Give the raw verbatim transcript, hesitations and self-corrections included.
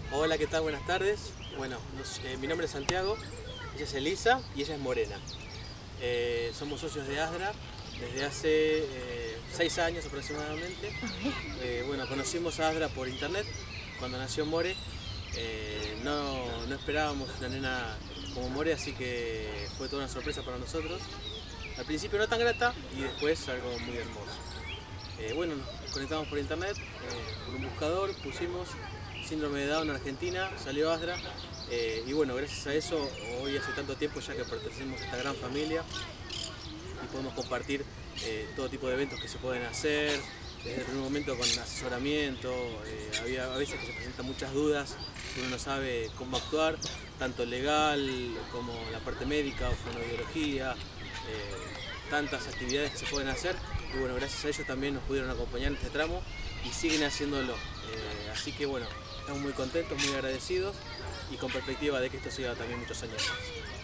Hola, ¿qué tal? Buenas tardes. Bueno, nos- eh, mi nombre es Santiago, ella es Elisa y ella es Morena. Eh, somos socios de ASDRA desde hace eh, seis años aproximadamente. Eh, bueno, conocimos a ASDRA por internet cuando nació More. Eh, no, no esperábamos una nena como More, así que fue toda una sorpresa para nosotros. Al principio no tan grata y después algo muy hermoso. Eh, bueno, nos conectamos por internet, eh, por un buscador, pusimos síndrome de Down Argentina, salió ASDRA, eh, y bueno, gracias a eso, hoy hace tanto tiempo ya que pertenecemos a esta gran familia y podemos compartir eh, todo tipo de eventos que se pueden hacer, desde el primer momento con asesoramiento, eh, había, a veces que se presentan muchas dudas, uno no sabe cómo actuar, tanto legal como la parte médica o fonoaudiología, eh, tantas actividades que se pueden hacer y bueno, gracias a ellos también nos pudieron acompañar en este tramo y siguen haciéndolo. Eh, así que bueno, estamos muy contentos, muy agradecidos y con perspectiva de que esto siga también muchos años más.